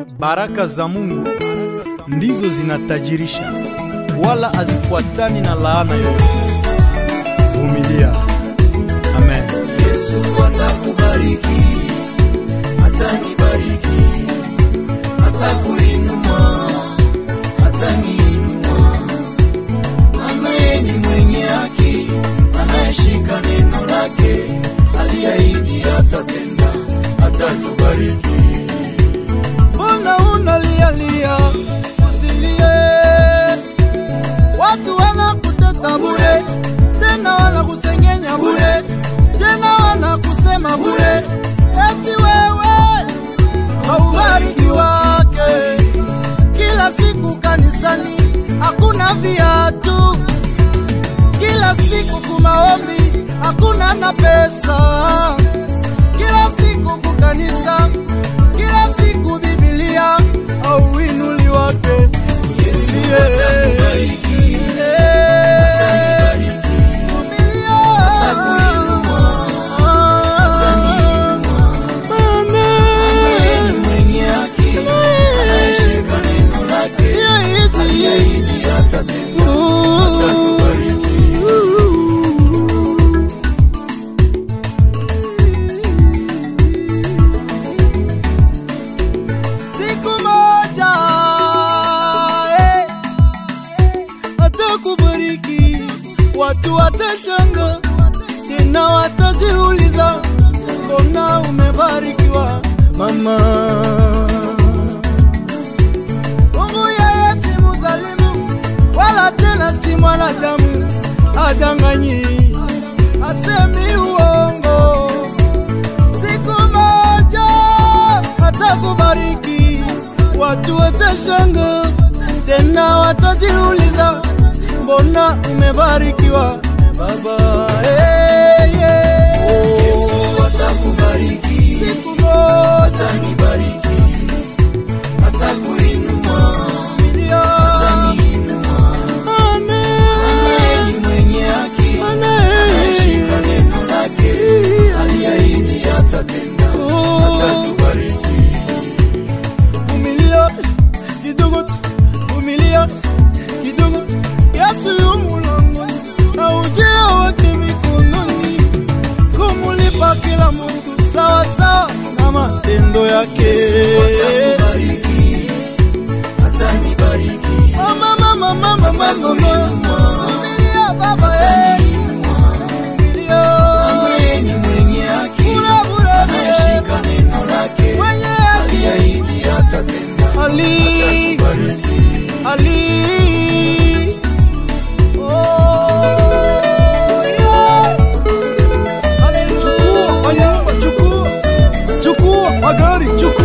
Baraka za Mungu ndizo zinatajirisha, wala hazifuatani na laana yoyote. Vumilia. Amen. Yesu atakubariki, atanibariki, atakuinua, ataniinua. Maana yeye ni mwenye haki, anayeshika neno lake, aliahidi atatenda, atatubariki. Mbona unalia, usilie. Watu wanakuteta bure, tena wanakusengenya bure, tena wanakusema bure, eti wewe haubariki wake. Kila siku kanisani hakuna viatu, kila siku kumaombi hakuna na pesa, kila siku kukanisa, kila siku Biblia au inuli wake. Yesu atakubariki, atanibariki, atakuinua, ataniinua. Maana yeye ni mwenye haki, anayeshika neno lake, aliahidi atatenda, atatubariki. Siku moja atakubariki, watu watashanga, tena watajiuliza, mbona umebarikiwa mama? Mungu yeye si mzalimu, wala tena si mwanadamu, adanganyi, asemi uongo. Siku moja atakubariki, watu watashanga, tena watajiuliza, mbona umebarikiwa baba? Yesu atakubariki, Siku moja atanibariki, atakuinua, ataniinua. Maana yeye ni mwenye haki, anayeshika neno lake, aliahidi atatenda, atatubariki. Vumilia kidogo tu, vumilia kidogo. Yesu yu mulangoni, na ujio wake mikononi, kumulipa kila mtu sawa sawa na matendo yake. Yesu atakubariki, atanibariki, Vumilia baba, ataniinua. vumilia. Maana yeye ni mwenye haki, anayeshika neno lake, Mwenye haki. aliahidi atatenda, atatubariki. Ali. Oh, yeah. Hallelujah. Chukua magari, chukua.